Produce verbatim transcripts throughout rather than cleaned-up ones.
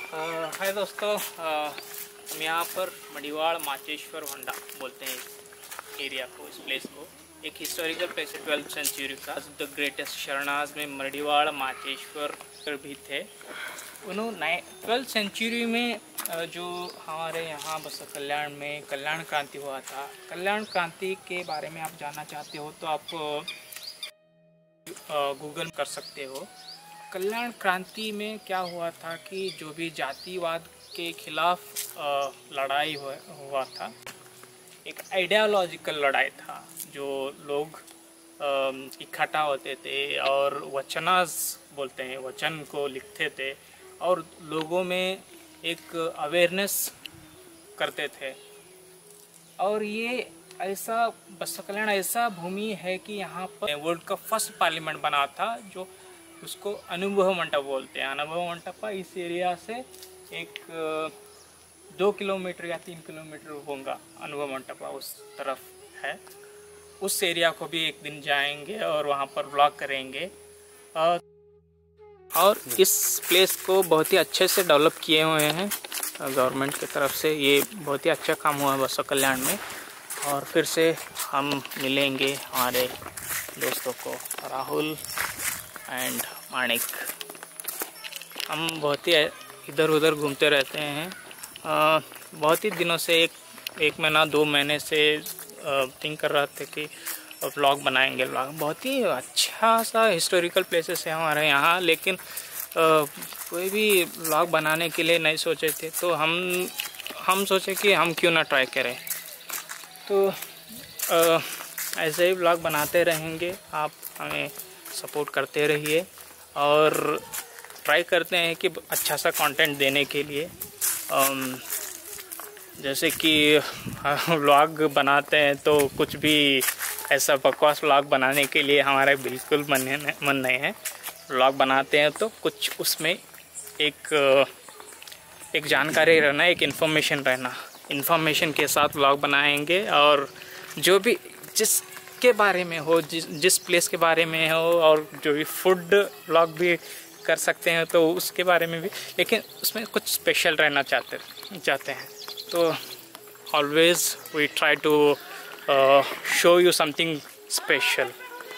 हाय दोस्तों, uh, हम यहाँ पर मडिवाड़ माचेश्वर होंडा बोलते हैं इस एरिया को, इस प्लेस को। एक हिस्टोरिकल प्लेस है ट्वेल्थ सेंचुरी का। द ग्रेटेस्ट शरणाज में मडिवाड़ माचेश्वर भी थे। उन्होंने ट्वेल्थ सेंचुरी में जो हमारे यहाँ बस कल्याण में कल्याण क्रांति हुआ था। कल्याण क्रांति के बारे में आप जानना चाहते हो तो आप गूगल कर सकते हो। कल्याण क्रांति में क्या हुआ था कि जो भी जातिवाद के खिलाफ लड़ाई हुआ था, एक आइडियोलॉजिकल लड़ाई था। जो लोग इकट्ठा होते थे और वचनाज बोलते हैं, वचन को लिखते थे और लोगों में एक अवेयरनेस करते थे। और ये ऐसा बस कल्याण ऐसा भूमि है कि यहाँ पर वर्ल्ड का फर्स्ट पार्लियामेंट बना था, जो उसको अनुभव मंडप बोलते हैं। अनुभव मंडप इस एरिया से एक दो किलोमीटर या तीन किलोमीटर होगा अनुभव मंडप, उस तरफ है। उस एरिया को भी एक दिन जाएंगे और वहाँ पर ब्लॉग करेंगे। और और इस प्लेस को बहुत ही अच्छे से डेवलप किए हुए हैं गवर्नमेंट की तरफ से। ये बहुत ही अच्छा काम हुआ है बसवा कल्याण में। और फिर से हम मिलेंगे हमारे दोस्तों को, राहुल एंड माणिक। हम बहुत ही इधर उधर घूमते रहते हैं। आ, बहुत ही दिनों से एक एक महीना दो महीने से थिंक कर रहे थे कि व्लॉग बनाएंगे। व्लॉग बहुत ही अच्छा सा हिस्टोरिकल प्लेसेस है हमारे यहाँ, लेकिन आ, कोई भी व्लॉग बनाने के लिए नहीं सोचे थे। तो हम हम सोचे कि हम क्यों ना ट्राई करें। तो आ, ऐसे ही व्लॉग बनाते रहेंगे। आप हमें सपोर्ट करते रहिए और ट्राई करते हैं कि अच्छा सा कंटेंट देने के लिए। जैसे कि व्लॉग बनाते हैं तो कुछ भी ऐसा बकवास व्लॉग बनाने के लिए हमारा बिल्कुल मन मन नहीं है। व्लॉग बनाते हैं तो कुछ उसमें एक एक जानकारी रहना, एक इन्फॉर्मेशन रहना। इन्फॉर्मेशन के साथ व्लॉग बनाएंगे और जो भी जिस के बारे में हो, जिस जिस प्लेस के बारे में हो, और जो भी फूड व्लॉग भी कर सकते हैं तो उसके बारे में भी, लेकिन उसमें कुछ स्पेशल रहना चाहते चाहते हैं। तो always we try to show you something special.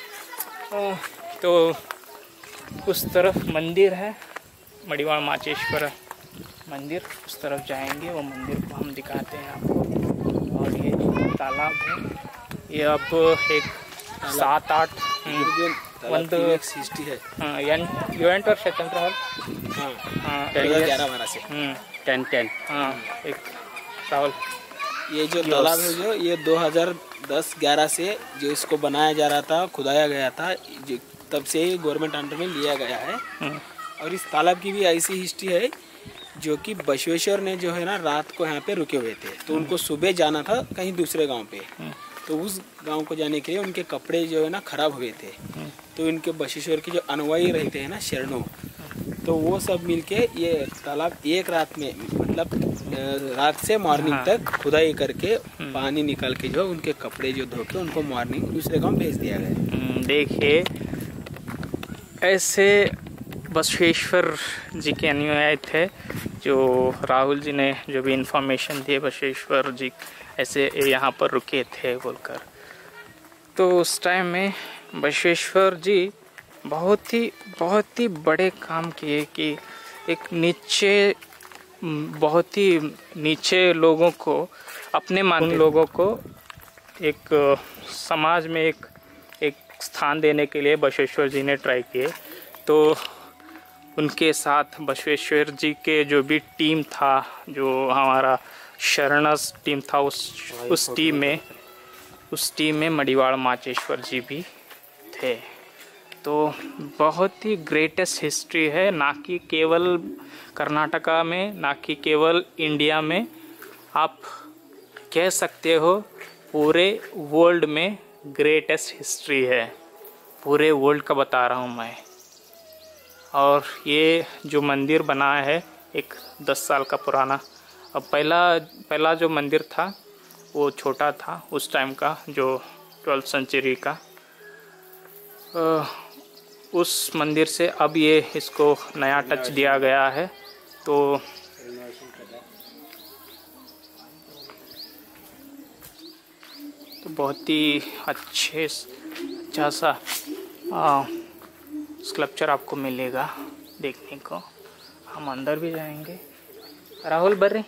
तो उस तरफ मंदिर है, मडिवाड़ माचेश्वर मंदिर, उस तरफ जाएंगे। वो मंदिर को हम दिखाते हैं आपको। और ये तालाब है, ये अब एक सात आठ ಒಂದು सिक्सटी है। हाँ ಎಂಟು ವರ್ಷ चंद्र हल हाँ हाँ ग्यारह बारह से टेन टेन हाँ एक राहुल। ये जो तालाब है जो ये दो हज़ार दस ग्यारह से जो इसको बनाया जा रहा था, खुदाया गया था, जो तब से ही गवर्नमेंट अंडर में लिया गया है। और इस तालाब की भी ऐसी हिस्ट्री है जो कि बसवेश्वर ने जो है ना रात को यहाँ पे रुके हुए थे, तो उनको सुबह जाना था कहीं दूसरे गांव पे। तो उस गांव को जाने के लिए उनके कपड़े जो है ना खराब हुए थे। तो इनके बसवेश्वर के जो अनुयायी रहते हैं ना शरणों, तो वो सब मिलके ये तालाब एक रात में, मतलब रात से मॉर्निंग तक खुदाई करके पानी निकाल के जो उनके कपड़े जो धो के उनको मॉर्निंग दूसरे गांव भेज दिया गया। देखिए, ऐसे बसवेश्वर जी के अनुयायी थे जो राहुल जी ने जो भी इंफॉर्मेशन दी, बसवेश्वर जी ऐसे यहाँ पर रुके थे बोलकर। तो उस टाइम में बसवेश्वर जी बहुत ही बहुत ही बड़े काम किए कि एक नीचे बहुत ही नीचे लोगों को, अपने मान लोगों को एक समाज में एक एक स्थान देने के लिए बसवेश्वर जी ने ट्राई किए। तो उनके साथ बसवेश्वर जी के जो भी टीम था, जो हमारा शरणस टीम था, उस उस टीम में उस टीम में मडिवाड़ माचेश्वर जी भी थे। तो बहुत ही ग्रेटेस्ट हिस्ट्री है, ना कि केवल कर्नाटका में, ना कि केवल इंडिया में, आप कह सकते हो पूरे वर्ल्ड में ग्रेटेस्ट हिस्ट्री है। पूरे वर्ल्ड का बता रहा हूँ मैं। और ये जो मंदिर बना है एक दस साल का पुराना। अब पहला पहला जो मंदिर था वो छोटा था उस टाइम का, जो ट्वेल्थ सेंचुरी का। उस मंदिर से अब ये इसको नया टच दिया गया है। तो तो बहुत ही अच्छे अच्छा सा स्कल्पचर आपको मिलेगा देखने को। हम अंदर भी जाएंगे। राहुल बर्रे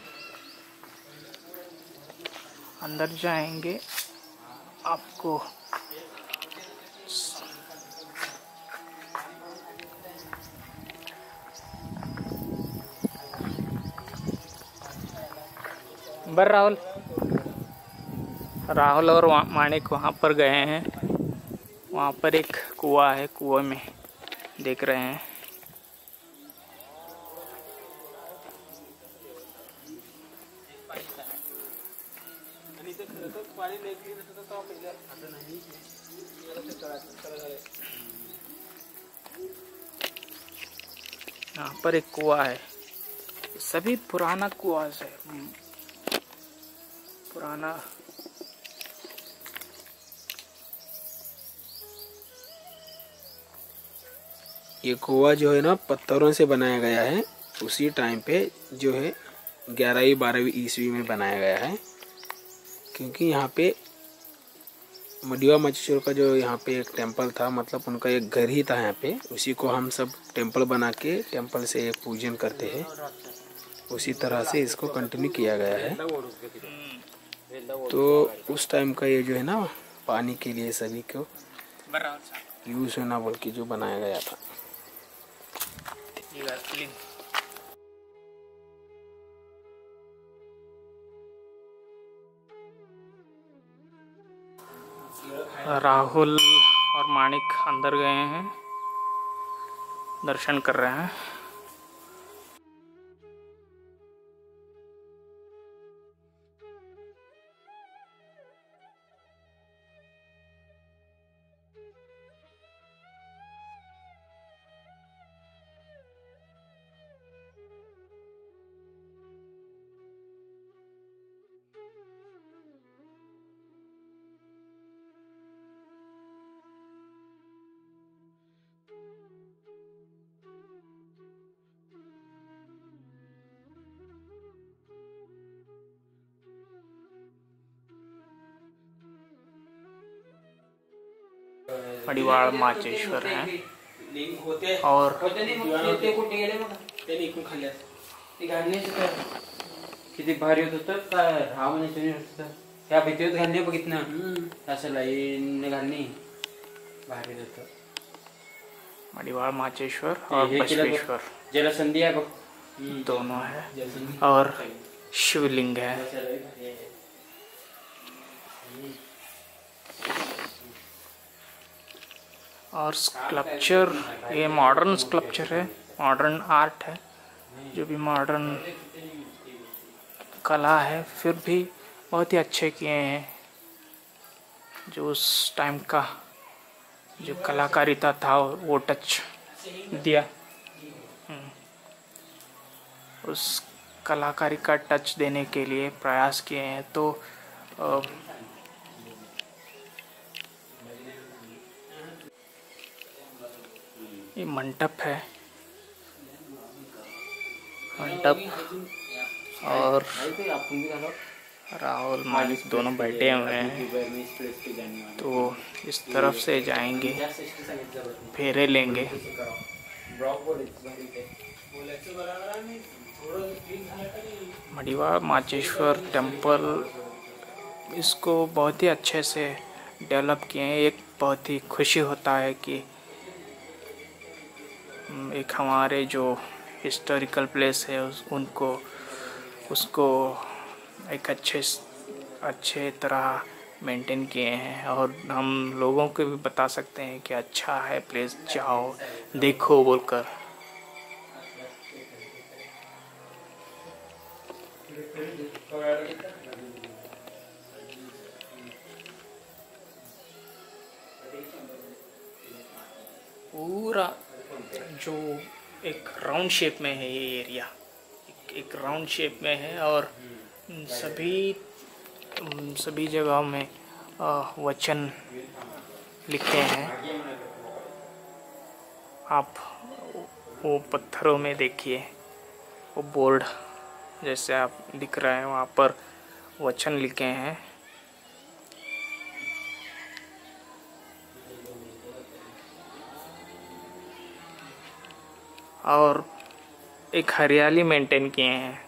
अंदर जाएंगे, आपको बर राहुल राहुल और माणिक वहाँ पर गए हैं। वहाँ पर एक कुआं है, कुएं में देख रहे हैं। यहाँ पर एक कुआं है, सभी पुराना कुआं है, पुराना। ये कुआं जो है ना पत्थरों से बनाया गया है। उसी टाइम पे जो है ग्यारहवीं बारहवीं ईस्वी में बनाया गया है, क्योंकि यहाँ पे मडिवा मचेश्वर का जो यहाँ पे एक टेंपल था, मतलब उनका एक घर ही था यहाँ पे। उसी को हम सब टेंपल बना के टेंपल से पूजन करते हैं। उसी तरह से इसको कंटिन्यू किया गया है। तो उस टाइम का ये जो है ना पानी के लिए सभी को यूज होना बोल के जो बनाया गया था। राहुल और माणिक अंदर गए हैं, दर्शन कर रहे हैं। मडिवाड़ माचेश्वर है और किती भारी होत होतं काय हा म्हणे ह्या भीतीत घालणे बघितलं असं लाईन घालणे भारी होतं। मडिवाड़ माचेश्वर और बसवेश्वर जलसंधि है दोनों है और शिवलिंग है। और स्कल्पचर ये मॉडर्न स्कल्पचर है, मॉडर्न आर्ट है, जो भी मॉडर्न कला है, फिर भी बहुत ही अच्छे किए हैं। जो उस टाइम का जो कलाकारिता था वो टच दिया, उस कलाकारी का टच देने के लिए प्रयास किए हैं। तो आ, ये मंडप है, मंडप और राहुल मालिक दोनों बैठे हुए हैं। तो इस तरफ से जाएंगे, फेरे लेंगे। मडिवाड़ माचेश्वर टेम्पल इसको बहुत ही अच्छे से डेवलप किए हैं। एक बहुत ही खुशी होता है कि एक हमारे जो हिस्टोरिकल प्लेस है उस उनको उसको एक अच्छे अच्छे तरह मेंटेन किए हैं, और हम लोगों को भी बता सकते हैं कि अच्छा है प्लेस, जाओ देखो बोलकर। पूरा जो एक राउंड शेप में है ये एरिया, एक, एक राउंड शेप में है, और सभी सभी जगहों में वचन लिखे हैं। आप वो पत्थरों में देखिए, वो बोर्ड जैसे आप दिख रहा है वहाँ पर वचन लिखे हैं। और एक हरियाली मेंटेन किए हैं,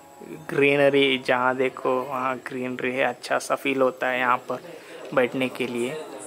ग्रीनरी, जहाँ देखो वहाँ ग्रीनरी है, अच्छा सा फील होता है यहाँ पर बैठने के लिए।